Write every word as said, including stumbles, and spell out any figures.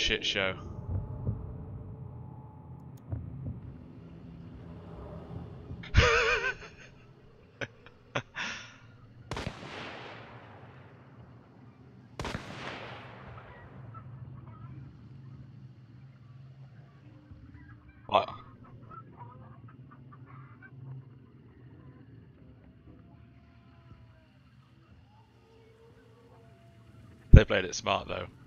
shit show. What? They played it smart though.